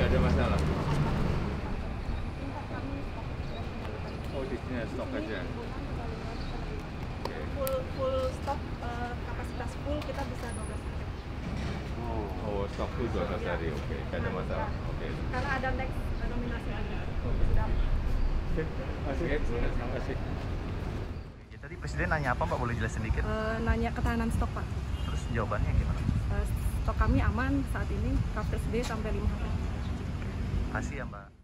Tidak ada masalah. Oh, di sini stok aja. Full stok, kapasitas full kita bisa 12 hari. Oh, stok full 12 hari. Oke, tidak ada masalah. Oke. Karena ada next nominasi lagi. Oke. Sudah. Oke, terima kasih. Ya, tadi Presiden nanya apa Pak? Boleh jelasin sedikit? Nanya ketahanan stok Pak. Terus jawabannya gimana? Stok kami aman saat ini, coverage day sampai 5 hari. Makasih ya Mbak.